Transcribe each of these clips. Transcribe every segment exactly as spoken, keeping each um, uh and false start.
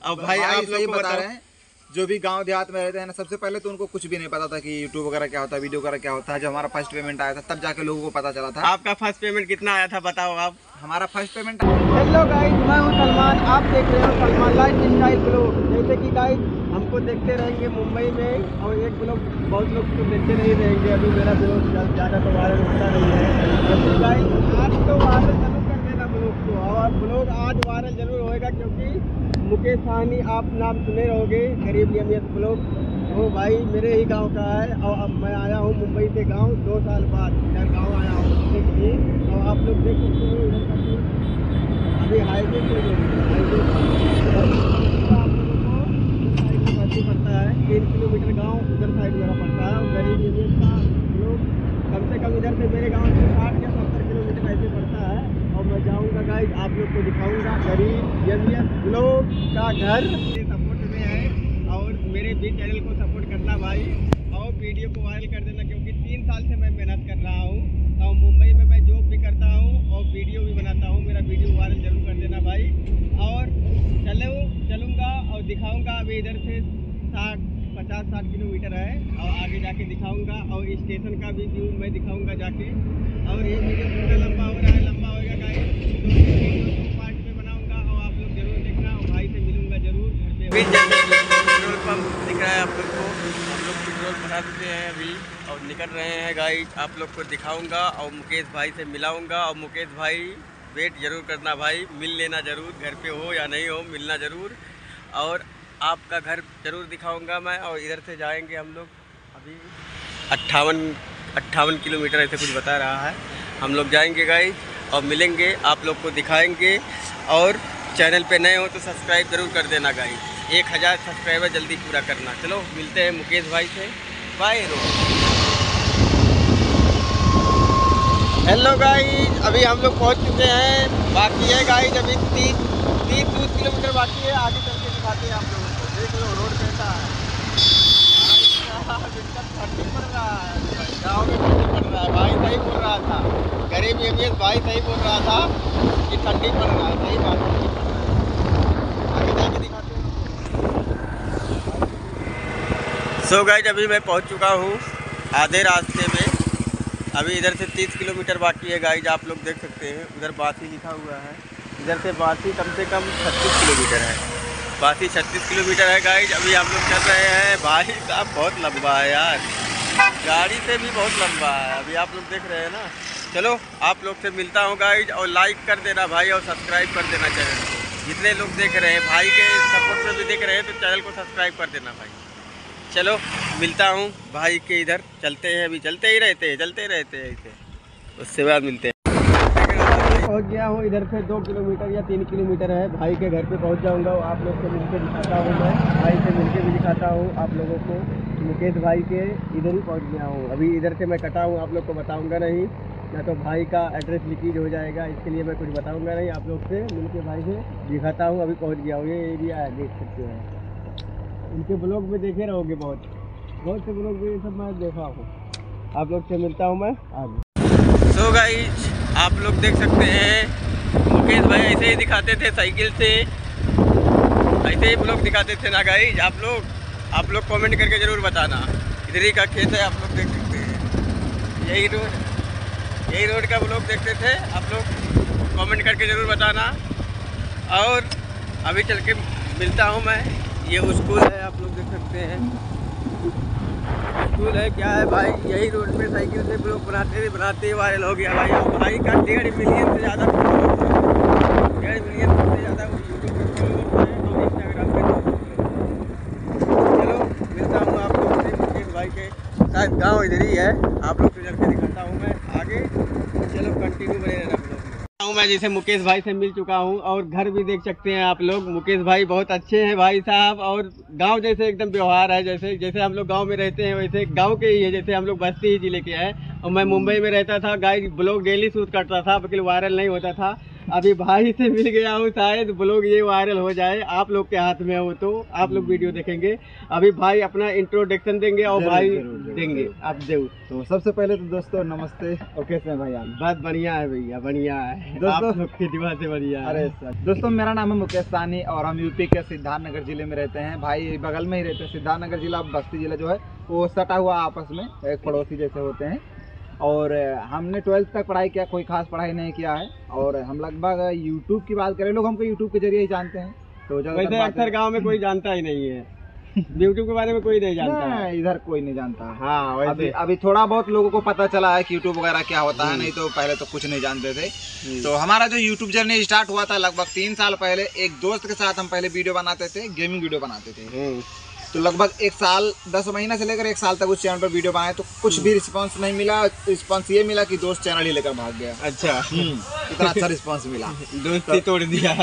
अब भाई आप लोग को बता रहे हैं, जो भी गांव देहात में रहते हैं ना, सबसे पहले तो उनको कुछ भी नहीं पता था कि यूट्यूब वगैरह क्या होता है, वीडियो वगैरह क्या होता है। जब हमारा फर्स्ट पेमेंट आया था तब जाके लोगों को पता चला था। आपका फर्स्ट पेमेंट कितना आया था बताओ आप? हमारा फर्स्ट पेमेंट। हेलो गाइस, मैं हूं सलमान, आप देख रहे हो सलमान लाइफ स्टाइल ब्लॉग। जैसे कि गाइस हमको देखते रहेंगे मुंबई में, और एक ब्लॉग बहुत लोग तो देखते नहीं रहेंगे। अभी मेरा ब्लॉग ज़्यादा तो वायरल होता नहीं है। गाइस आज तो वायरल जरूर कर देना ब्लॉग को, और ब्लॉग आज वायरल जरूर होएगा, क्योंकि मुकेश साहनी आप नाम सुने रहोगे, गरीब नियमित ब्लॉग। वो भाई मेरे ही गांव का है, और अब मैं आया हूँ मुंबई से गांव, दो साल बाद इधर गांव आया हूँ देखिए। और आप लोग देख सकते हो इधर का अभी हाईवे पे हाईवे पड़ता है, तीन किलोमीटर गाँव उधर साइड मेरा पड़ता है। और गरीब नियमित का लोग कम से कम इधर से मेरे गाँव से साठ या सत्तर किलोमीटर ऐसे पड़ता है। और मैं जाऊँगा गाइस, आप लोग को दिखाऊँगा गरीब नियमित लोग का घर। सपोर्ट में है, और मेरे भी चैनल को सपोर्ट करना भाई, और वीडियो को वायरल कर देना, क्योंकि तीन साल से मैं मेहनत कर रहा हूँ, और मुंबई में मैं जॉब भी करता हूँ और वीडियो भी बनाता हूँ। मेरा वीडियो वायरल जरूर कर देना भाई। और चलो चलूँगा और दिखाऊँगा। अभी इधर से साठ पचास साठ किलोमीटर है, और आगे जाके दिखाऊँगा, और स्टेशन का भी व्यू मैं दिखाऊँगा जाके। और ये वीडियो थोड़ा लंबा हो रहा है, लंबा होगा गाइस, तो वीडियो को पार्ट में बनाऊँगा, और आप लोग जरूर देखना, और भाई से मिलूँगा जरूर घर पे। पेट्रोल पंप दिख रहा है आप लोग को, हम लोग पेट्रोल भरा चुके हैं अभी और निकल रहे हैं गाइस। आप लोग को दिखाऊंगा और मुकेश भाई से मिलाऊंगा। और मुकेश भाई वेट जरूर करना भाई, मिल लेना जरूर, घर पे हो या नहीं हो मिलना ज़रूर। और आपका घर जरूर दिखाऊंगा मैं। और इधर से जाएंगे हम लोग, अभी अट्ठावन अट्ठावन किलोमीटर ऐसे कुछ बता रहा है। हम लोग जाएंगे गाइस और मिलेंगे, आप लोग को दिखाएंगे। और चैनल पे नए हो तो सब्सक्राइब जरूर कर देना गाइस, एक हज़ार सब्सक्राइबर जल्दी पूरा करना। चलो मिलते हैं मुकेश भाई से, बाय। हेलो गाइस, अभी हम लोग पहुंच चुके हैं, बाकी है गाइस अभी तीस तीस तीस किलोमीटर बाकी है। आगे चल के दिखाते हैं आप लोगों को, देख लो रोड कैसा है। ठंडी पड़ रहा है, गाँव में ठंडी पड़ रहा है। भाई सही बोल रहा था, गरीब नियमित भाई सही बोल रहा था कि ठंडी पड़ रहा है, सही बात है। आगे जाके दिखाते हैं। सो गाइस अभी मैं पहुंच चुका हूं आधे रास्ते में, अभी इधर से तीस किलोमीटर बाकी है गाइस। आप लोग देख सकते हैं उधर बासी लिखा हुआ है, इधर से बासी कम से कम छत्तीस किलोमीटर है, बासी छत्तीस किलोमीटर है गाइस। अभी हम लोग चल रहे हैं, भाई साहब बहुत लंबा है यार, गाड़ी से भी बहुत लंबा है। अभी आप लोग देख रहे हैं ना। चलो आप लोग से मिलता हूँ गाइस, और लाइक कर देना भाई, और सब्सक्राइब कर देना चैनल को। जितने लोग देख रहे हैं भाई के सपोर्ट में भी देख रहे हैं, तो चैनल को सब्सक्राइब कर देना भाई। चलो मिलता हूँ भाई के, इधर चलते हैं, अभी चलते ही रहते हैं चलते रहते हैं ऐसे, उससे बाद मिलते हैं। पहुँच गया हूँ, इधर से दो किलोमीटर या तीन किलोमीटर है, भाई के घर पे पहुँच जाऊँगा। आप लोग से मिलकर दिखाता हूँ, मैं भाई से मिलकर भी दिखाता हूँ आप लोगों को। मुकेश भाई के इधर ही पहुँच गया हूँ, अभी इधर से मैं कटा हूँ, आप लोग को बताऊँगा नहीं, ना तो भाई का एड्रेस लीकेज हो जाएगा, इसके लिए मैं कुछ बताऊँगा नहीं। आप लोग से मिलकर भाई से दिखाता हूँ। अभी पहुँच गया हूँ, ये एरिया है, देख सकते हैं। इनके ब्लॉग में देखे रहोगे, बहुत बहुत से ब्लॉग में ये सब मैं देखा हूँ। आप लोग से मिलता हूँ मैं आगे। सो गाइस आप लोग देख सकते हैं, मुकेश भाई ऐसे ही दिखाते थे साइकिल से, ऐसे ही ब्लॉग दिखाते थे ना गाइस। आप लोग आप लोग कमेंट करके ज़रूर बताना। इधर ही का खेत है, आप लोग देख सकते हैं, यही रोड यही रोड का ब्लॉग देखते थे आप लोग, कमेंट करके ज़रूर बताना। और अभी चल के मिलता हूँ मैं, ये स्कूल है, आप लोग देख सकते हैं स्कूल है, क्या है भाई, यही रोड में साइकिल से ब्लॉग बनाते बनाते ही वायरल हो गया भाई। और भाई का डेढ़ मिलियन से ज़्यादा डेढ़ मिलियन से ज़्यादा यूट्यूब पे फॉलोअर्स हैं और इंस्टाग्राम पे। चलो मिलता हूँ आप लोग से, मुकेश भाई के शायद गाँव इधर ही है, आप लोग से चल के दिखाता हूँ मैं आगे। चलो कंटिन्यू बने रहना ब्लॉग में। मैं जैसे मुकेश भाई से मिल चुका हूं, और घर भी देख सकते हैं आप लोग। मुकेश भाई बहुत अच्छे हैं भाई साहब, और गांव जैसे एकदम व्यवहार है, जैसे जैसे हम लोग गांव में रहते हैं वैसे गांव के ही है। जैसे हम लोग बस्ती ही जिले के हैं, और मैं मुंबई में रहता था गाइस, ब्लॉग डेली शूट करता था, लेकिन वायरल नहीं होता था। अभी भाई से मिल गया हूँ, शायद ब्लॉग ये वायरल हो जाए, आप लोग के हाथ में हो तो आप लोग वीडियो देखेंगे। अभी भाई अपना इंट्रोडक्शन देंगे और जरूर, भाई जरूर, जरूर, देंगे जरूर। आप देव। तो सबसे पहले तो दोस्तों नमस्ते, और कैसे हैं भाई आप? बहुत बढ़िया है भैया, बढ़िया है दोस्तों- आप लोग की दुआ से बढ़िया है। अरे सर दोस्तों, मेरा नाम है मुकेश सानी और हम यूपी के सिद्धार्थनगर जिले में रहते हैं। भाई बगल में ही रहते हैं, सिद्धार्थनगर जिला बस्ती जिला जो है वो सटा हुआ आपस में, एक पड़ोसी जैसे होते हैं। और हमने ट्वेल्थ तक पढ़ाई किया, कोई खास पढ़ाई नहीं किया है। और हम लगभग यूट्यूब की बात करें, लोग हमको यूट्यूब के जरिए ही जानते हैं। तो वैसे अक्सर गांव में कोई जानता ही नहीं है यूट्यूब के बारे में, कोई नहीं जानता है। नहीं, इधर कोई नहीं जानता। हाँ अभी वैसे अभी थोड़ा बहुत लोगों को पता चला है कि यूट्यूब वगैरह क्या होता है, नहीं तो पहले तो कुछ नहीं जानते थे। तो हमारा जो यूट्यूब जर्नी स्टार्ट हुआ था लगभग तीन साल पहले, एक दोस्त के साथ हम पहले वीडियो बनाते थे, गेमिंग वीडियो बनाते थे। हम्म, तो लगभग एक साल दस महीना से लेकर एक साल तक उस चैनल पर वीडियो बनाए, तो कुछ भी रिस्पांस नहीं मिला। रिस्पांस ये मिला कि दोस्त चैनल ही लेकर भाग गया। अच्छा इतना अच्छा रिस्पांस मिला। दोस्ती तोड़ दिया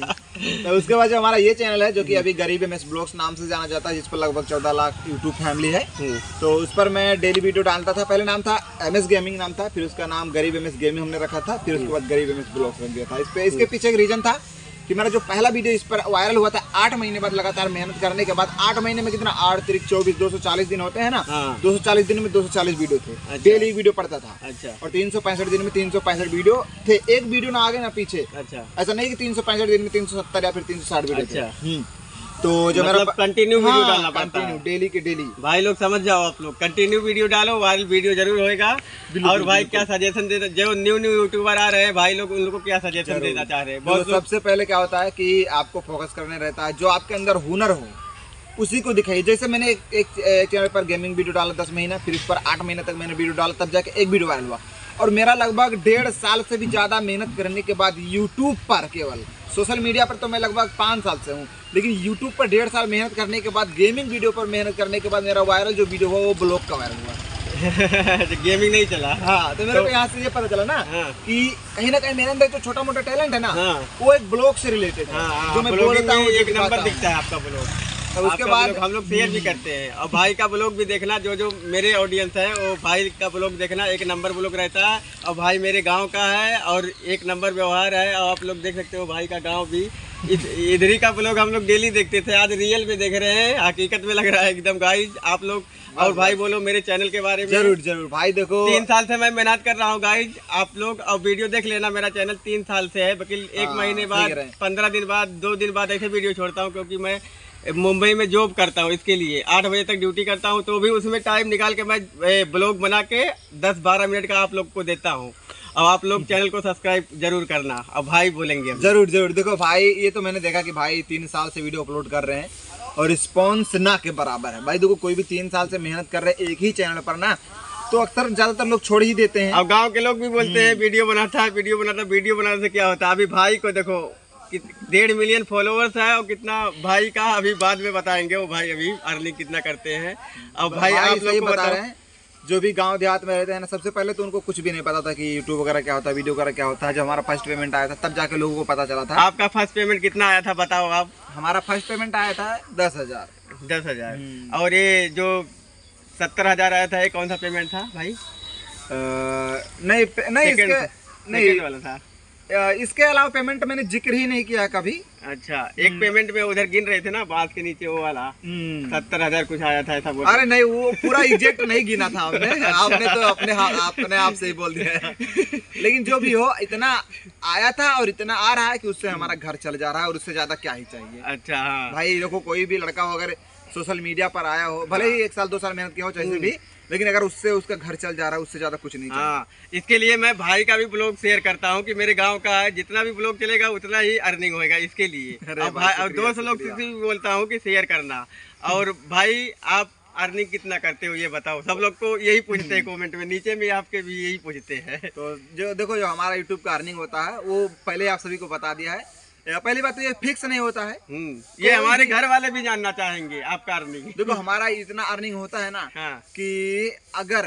तो उसके बाद जो हमारा ये चैनल है, जो कि अभी गरीब एम एस ब्लॉग्स नाम से जाना जाता है, जिस पर लगभग चौदह लाख यूट्यूब फैमिली है। हम्म, तो उस पर मैं डेली वीडियो डालता था। पहले नाम था एम एस गेमिंग नाम था, फिर उसका नाम गरीब एम एस गेमिंग हमने रखा था, फिर उसके बाद गरीब एम एस ब्लॉग्स रख दिया था। इस पे इसके पीछे एक रीजन था कि मेरा जो पहला वीडियो इस पर वायरल हुआ था, आठ महीने बाद लगातार मेहनत करने के बाद, आठ महीने में कितना आठ तिरिक चौबीस दो सौ चालीस दिन होते हैं ना, हाँ। दो सौ चालीस दिन में दो सौ चालीस वीडियो थे। अच्छा। डेली वीडियो पड़ता था। अच्छा और तीन सौ पैंसठ दिन में तीन सौ पैंसठ वीडियो थे। एक वीडियो ना आगे ना पीछे। अच्छा ऐसा नहीं कि तीन सौ पैंसठ दिन में तीन सौ सत्तर या फिर तीन सौ साठ वीडियो थे। अच्छा। हम्म। तो जो मतलब मेरा कंटिन्यू वीडियो डालना पड़ता है। कंटिन्यू डेली के डेली। भाई लोग समझ जाओ, आप लोग कंटिन्यू वीडियो डालो, वायरल वीडियो जरूर होएगा। और भाई क्या सजेशन देना, जो न्यू न्यू यूट्यूबर आ रहे हैं भाई लोग, उन लोगों को क्या सजेशन देना चाह रहे हैं? बहुत बहुत लोग सबसे पहले क्या होता है कि आपको फोकस करने रहता है, जो आपके अंदर हुनर हो उसी को दिखाइए। जैसे मैंने एक, एक, एक चैनल पर गेमिंग वीडियो डाला दस महीना, फिर उस पर आठ महीने तक मैंने वीडियो डाला, तब जाके एक वीडियो वायरल हुआ। और मेरा लगभग डेढ़ साल से भी ज़्यादा मेहनत करने के बाद यूट्यूब पर, केवल सोशल मीडिया पर तो मैं लगभग पाँच साल से हूँ, लेकिन यूट्यूब पर डेढ़ साल मेहनत करने के बाद, गेमिंग वीडियो पर मेहनत करने के बाद मेरा वायरल जो वीडियो हुआ वो ब्लॉग का वायरल हुआ। गेमिंग नहीं चला। हाँ, तो मेरे को यहाँ से ये पता चला ना हाँ। कि कहीं ना कहीं मेरे अंदर जो छोटा मोटा टैलेंट है ना, हाँ। वो एक ब्लॉग से रिलेटेड है, हाँ, जो मैं ब्लॉगिंग बोलता हूँ, में जो एक नंबर दिखाता हूँ। दिखता है आपका ब्लॉग। और उसके आपका बाद ब्लॉग हम लोग शेयर भी करते हैं, और भाई का ब्लॉग भी देखना। जो जो मेरे ऑडियंस है वो भाई का ब्लॉग देखना, एक नंबर ब्लॉग रहता है। और भाई मेरे गांव का है और एक नंबर व्यवहार है। और आप लोग देख सकते हो भाई का गांव भी, इधर ही का ब्लॉग हम लोग डेली देखते थे, आज रियल में देख रहे हैं, हकीकत में लग रहा है एकदम गाइज आप लोग। और भाई बोलो मेरे चैनल के बारे में। जरूर जरूर भाई, देखो तीन साल से मैं मेहनत कर रहा हूँ गाइज, आप लोग और वीडियो देख लेना। मेरा चैनल तीन साल से है, वकील एक हाँ, महीने ठीक बाद, है। पंद्रह दिन बाद, दो दिन बाद ऐसे वीडियो छोड़ता हूँ, क्योंकि मैं मुंबई में जॉब करता हूँ। इसके लिए आठ बजे तक ड्यूटी करता हूँ, तो भी उसमें टाइम निकाल के मैं ब्लॉग बना के दस बारह मिनट का आप लोग को देता हूँ। और आप लोग चैनल को सब्सक्राइब जरूर करना। अब भाई बोलेंगे हम। जरूर जरूर। देखो भाई, ये तो मैंने देखा कि भाई तीन साल से वीडियो अपलोड कर रहे हैं और रिस्पॉन्स ना के बराबर है। भाई देखो, कोई भी तीन साल से मेहनत कर रहे हैं एक ही चैनल पर ना, तो अक्सर ज्यादातर लोग छोड़ ही देते हैं। अब गांव के लोग भी बोलते हैं वीडियो बनाता है, वीडियो बनाता है। वीडियो बनाने से क्या होता है? अभी भाई को देखो, डेढ़ मिलियन फॉलोअर्स है, और कितना भाई का अभी बाद में बताएंगे, वो भाई अभी अर्निंग कितना करते हैं। अब भाई, भाई आप लोग को बता रहे हैं, जो भी गांव देहात में रहते हैं ना, सबसे पहले तो उनको कुछ भी नहीं पता था कि यूट्यूब वगैरह क्या होता है, वीडियो वगैरह क्या होता है। जब हमारा फर्स्ट पेमेंट आया था तब जाके लोगों को पता चला था। आपका फर्स्ट पेमेंट कितना आया था बताओ आप? हमारा फर्स्ट पेमेंट आया था दस हजार दस हजार और ये जो सत्तर हजार आया था, ये कौन सा पेमेंट था भाई? आ, नहीं नहीं इसके, नहीं वाला था। इसके अलावा पेमेंट मैंने जिक्र ही नहीं किया कभी। अच्छा, एक पेमेंट में उधर गिन रहे थे ना बात के नीचे, वो वाला सत्तर हजार कुछ आया था ऐसा बोल। अरे नहीं, वो पूरा एग्जैक्ट नहीं गिना था हमने। अच्छा। आपने तो अपने अपने आप से ही बोल दिया। लेकिन जो भी हो, इतना आया था और इतना आ रहा है कि उससे हमारा घर चल जा रहा है, और उससे ज्यादा क्या ही चाहिए। अच्छा हाँ। भाई देखो, कोई भी लड़का हो अगर सोशल मीडिया पर आया हो, भले ही एक साल दो साल मेहनत किया हो चाहे भी, लेकिन अगर उससे उसका घर चल जा रहा है, उससे ज्यादा कुछ नहीं चाहिए। हाँ, इसके लिए मैं भाई का भी ब्लॉग शेयर करता हूँ कि मेरे गांव का है, जितना भी ब्लॉग चलेगा उतना ही अर्निंग होएगा इसके लिए। और भाई और दोस्त लोग से भी बोलता हूँ कि शेयर करना। और भाई आप अर्निंग कितना करते हो ये बताओ, सब लोग को यही पूछते हैं कमेंट में, नीचे में आपके भी यही पूछते हैं। तो जो देखो, जो हमारा यूट्यूब का अर्निंग होता है वो पहले आप सभी को बता दिया है। पहली बात तो ये फिक्स नहीं होता है, ये हमारे घर वाले भी जानना चाहेंगे आपका अर्निंग। देखो हमारा इतना अर्निंग होता है ना, हाँ। कि अगर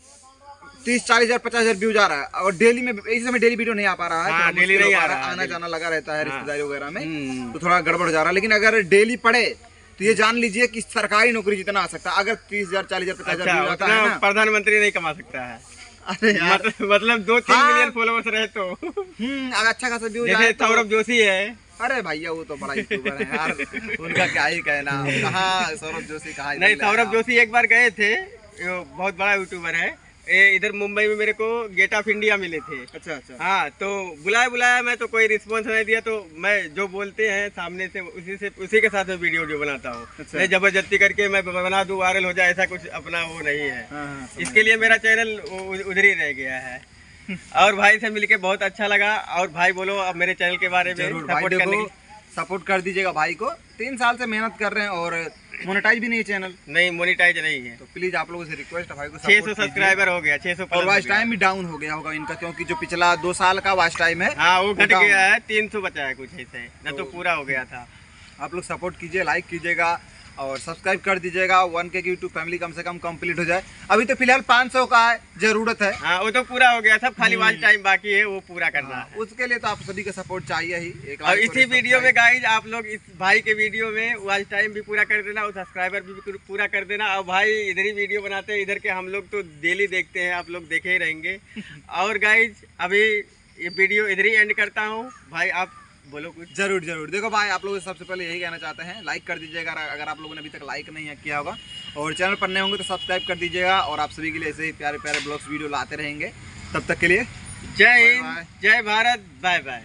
तीस चालीस हजार पचास हजार व्यूज आ रहा है और डेली में, इस समय डेली वीडियो नहीं आ पा रहा है, हाँ, डेली नहीं आ रहा है, आना जाना लगा रहता है रिश्तेदारी वगैरह में, तो थोड़ा गड़बड़ हो जा रहा है। लेकिन अगर डेली पड़े तो ये जान लीजिए कि सरकारी नौकरी जितना आ सकता है। अगर तीस हजार चालीस हजार पचास हजार आता है ना, प्रधानमंत्री नहीं कमा सकता है। अरे यार मत, मतलब दो तीन हाँ। मिलियन फॉलोवर्स रहे तो हम्म अगर अच्छा खासा व्यूज जैसे आए तो सौरभ जोशी है। अरे भैया वो तो बड़ा यूट्यूबर है यार, उनका क्या ही कहना। अब कहाँ सौरभ जोशी कहाँ नहीं, इधर सौरभ ले आया। जोशी एक बार गए थे, ये बहुत बड़ा यूट्यूबर है, ये इधर मुंबई में मेरे को गेट ऑफ इंडिया मिले थे। अच्छा अच्छा हाँ, तो बुलाया बुलाया मैं तो कोई रिस्पॉन्स नहीं दिया, तो मैं जो बोलते हैं सामने से उसी से उसी के साथ मैं वीडियो वीडियो बनाता हूँ। अच्छा। नहीं जबरदस्ती करके मैं बना दूँ वायरल हो जाए, ऐसा कुछ अपना वो नहीं है। हाँ, हाँ, समझ इसके लिए मेरा चैनल उ- उधर ही रह गया है। और भाई से मिलके बहुत अच्छा लगा। और भाई बोलो अब मेरे चैनल के बारे में जरूर भाई सपोर्ट करने देखो, की। सपोर्ट कर दीजिएगा भाई को। तीन साल से मेहनत कर रहे हैं और मोनेटाइज भी नहीं है चैनल, नहीं मोनिटाइज नहीं है, तो प्लीज आप लोगों से रिक्वेस्ट है भाई को छह सौ support कीजिए। सब्सक्राइबर हो गया, छह सौ और वॉच टाइम भी डाउन हो गया होगा इनका, क्योंकि जो पिछला दो साल का वॉच टाइम है हाँ वो घट down गया है, तीन सौ बचा है कुछ ऐसे, न तो पूरा हो गया था। आप लोग सपोर्ट कीजिए, लाइक कीजिएगा और सब्सक्राइब कर दीजिएगा। वन के यूट्यूब फैमिली कम से कम कंप्लीट हो जाए। अभी तो फिलहाल पाँच सौ का है, जरूरत है। हाँ वो तो पूरा हो गया था, खाली वॉच टाइम बाकी है वो पूरा करना हाँ, है। उसके लिए तो आप सभी का सपोर्ट चाहिए ही। एक और like इसी एक वीडियो में subscribe। गाइज आप लोग इस भाई के वीडियो में वॉच टाइम भी पूरा कर देना और सब्सक्राइबर भी पूरा कर देना। और भाई इधर ही वीडियो बनाते हैं, इधर के हम लोग तो डेली देखते हैं, आप लोग देखे ही रहेंगे। और गाइज अभी ये वीडियो इधर ही एंड करता हूँ। भाई आप बोलो कुछ। जरूर जरूर देखो भाई, आप लोग सबसे पहले यही कहना चाहते हैं, लाइक कर दीजिएगा अगर आप लोगों ने अभी तक लाइक नहीं है किया होगा, और चैनल पर नए होंगे तो सब्सक्राइब कर दीजिएगा। और आप सभी के लिए ऐसे ही प्यारे प्यारे ब्लॉग्स वीडियो लाते रहेंगे। तब तक के लिए जय बाय हिंद, बाय। जय भारत, बाय बाय।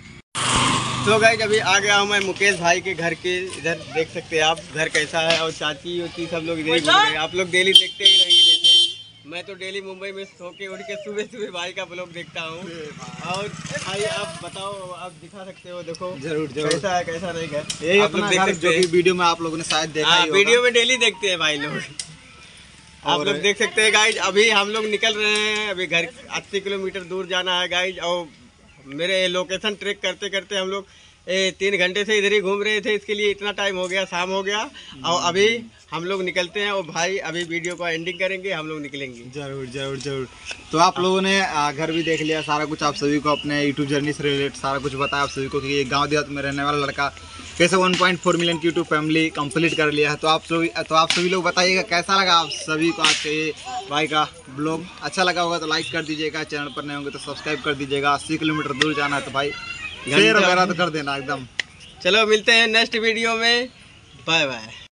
तो गाइज अभी आ गया हूँ मैं मुकेश भाई के घर के, इधर देख सकते हैं आप घर कैसा है। और चाची उची सब लोग इधर ही घूम रहे हैं, आप लोग डेली देखते ही रहेंगे। जैसे मैं तो डेली मुंबई में सो के उठ के सुबह सुबह भाई का ब्लॉग देखता हूँ। और भाई आप बताओ, आप दिखा सकते हो, देखो जरूर जरूर कैसा है कैसा नहीं है, यही आप लोग अपना देख घर सकते जो कि हैं। वीडियो में आप लोगों ने शायद देखा हाँ ही होगा। वीडियो में डेली देखते हैं भाई लोग। आप और- लोग देख सकते हैं गाइज, अभी हम लोग निकल रहे हैं, अभी घर अस्सी किलोमीटर दूर जाना है गाइज। और मेरे लोकेशन ट्रैक करते करते हम लोग ए, तीन घंटे से इधर ही घूम रहे थे, इसके लिए इतना टाइम हो गया, शाम हो गया। और अभी हम लोग निकलते हैं और भाई अभी वीडियो को एंडिंग करेंगे, हम लोग निकलेंगे। जरूर जरूर जरूर तो आप लोगों ने आ, घर भी देख लिया, सारा कुछ आप सभी को अपने यूट्यूब जर्नी से रिलेटेड सारा कुछ बताया आप सभी को कि ये गांव देहात में रहने वाला लड़का कैसे वन पॉइंट फोर मिलियन की यूट्यूब फैमिली कंप्लीट कर लिया है। तो आप सभी तो आप सभी लोग बताइएगा कैसा लगा आप सभी को आज के ये भाई का ब्लॉग। अच्छा लगा होगा तो लाइक कर दीजिएगा, चैनल पर नए होंगे तो सब्सक्राइब कर दीजिएगा। अस्सी किलोमीटर दूर जाना है तो भाई शेयर वगैरह तो कर देना एकदम। चलो मिलते हैं नेक्स्ट वीडियो में, बाय बाय।